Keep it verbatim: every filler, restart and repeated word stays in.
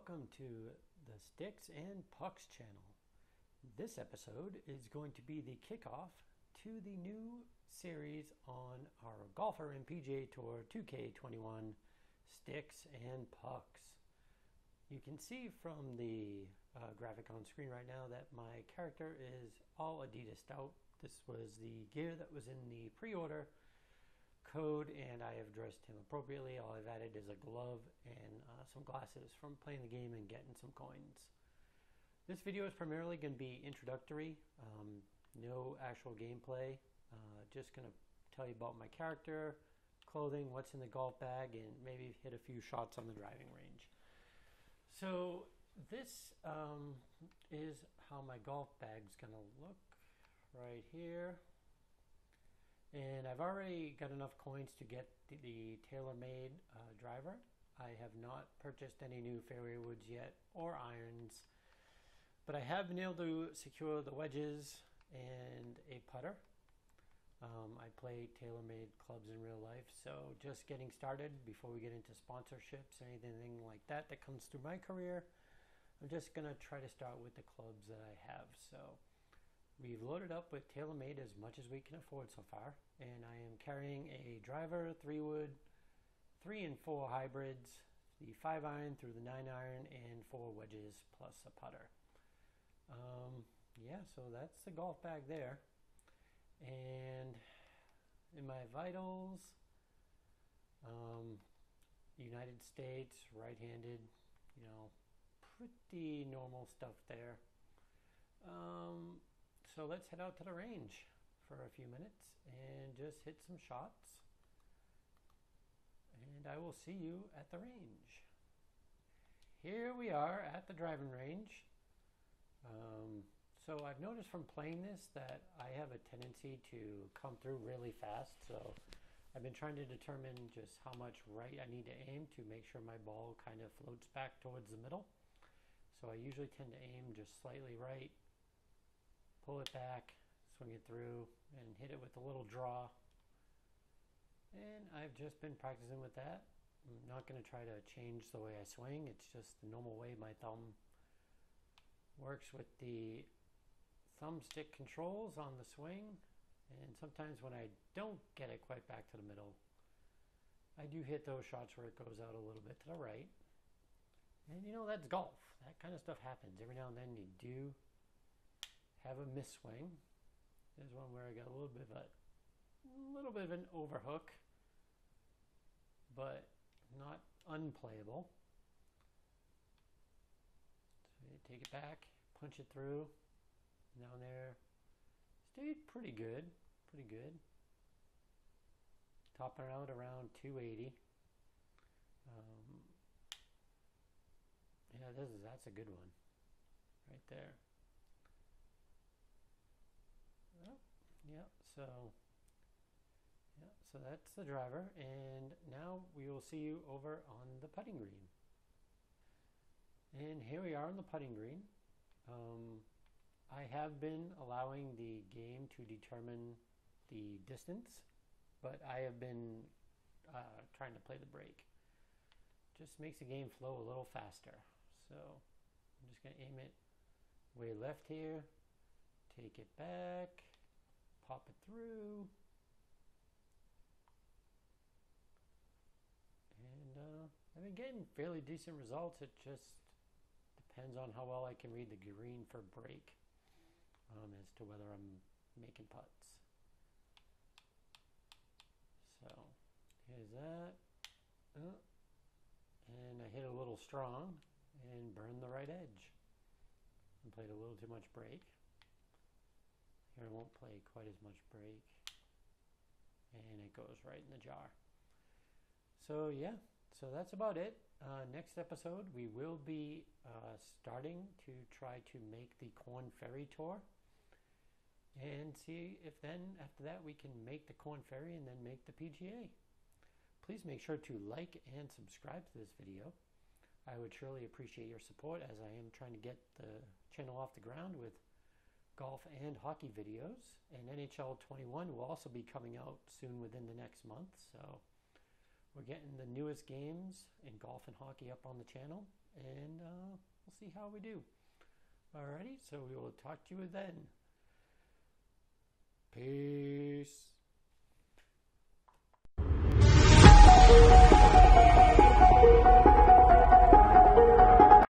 Welcome to the Stix N'Pucks channel. This episode is going to be the kickoff to the new series on our golfer and P G A Tour two K twenty-one Stix N'Pucks. You can see from the uh, graphic on screen right now that my character is all Adidas out. This was the gear that was in the pre-order code, and I have dressed him appropriately. All I've added is a glove and uh, some glasses from playing the game and getting some coins. This video is primarily going to be introductory, um, no actual gameplay. Uh, just going to tell you about my character, clothing, what's in the golf bag, and maybe hit a few shots on the driving range. So this um, is how my golf bag's going to look right here. And I've already got enough coins to get the, the tailor-made uh, driver. I have not purchased any new fairway woods yet or irons, but I have been able to secure the wedges and a putter. Um, I play tailor-made clubs in real life, so just getting started before we get into sponsorships, anything like that that comes through my career. I'm just going to try to start with the clubs that I have. So we've loaded up with TaylorMade as much as we can afford so far, and I am carrying a driver, three wood, three and four hybrids, the five iron through the nine iron, and four wedges plus a putter. Um, yeah, so that's the golf bag there. And in my vitals, um, United States, right-handed, you know, pretty normal stuff there. Um, So let's head out to the range for a few minutes and just hit some shots. And I will see you at the range. Here we are at the driving range. Um, so I've noticed from playing this that I have a tendency to come through really fast. So I've been trying to determine just how much right I need to aim to make sure my ball kind of floats back towards the middle. So I usually tend to aim just slightly right, pull it back, swing it through, and hit it with a little draw. And I've just been practicing with that. I'm not going to try to change the way I swing. It's just the normal way my thumb works with the thumbstick controls on the swing. And sometimes when I don't get it quite back to the middle, I do hit those shots where it goes out a little bit to the right. And you know, that's golf. That kind of stuff happens. Every now and then you do have a miss swing. There's one where I got a little bit of a little bit of an overhook, but not unplayable. So you take it back, punch it through, down there. Stayed pretty good, pretty good. Topping out around two eighty. Um, yeah, this is that's a good one, right there. Oh, yeah, so yeah, so that's the driver, and now we will see you over on the putting green. And here we are on the putting green. Um, I have been allowing the game to determine the distance, but I have been uh, trying to play the break. Just makes the game flow a little faster. So I'm just going to aim it way left here. Take it back, pop it through, and uh, I've been getting fairly decent results. It just depends on how well I can read the green for break um, as to whether I'm making putts. So here's that, uh, and I hit a little strong and burned the right edge and played a little too much break. Here I won't play quite as much break, and it goes right in the jar. So yeah, so that's about it. Uh, next episode we will be uh, starting to try to make the Corn Ferry Tour, and see if then after that we can make the Corn Ferry and then make the P G A. Please make sure to like and subscribe to this video. I would surely appreciate your support, as I am trying to get the channel off the ground with golf and hockey videos, and N H L twenty-one will also be coming out soon within the next month, so We're getting the newest games in golf and hockey up on the channel, and uh, we'll see how we do. Alrighty, so we will talk to you then. Peace.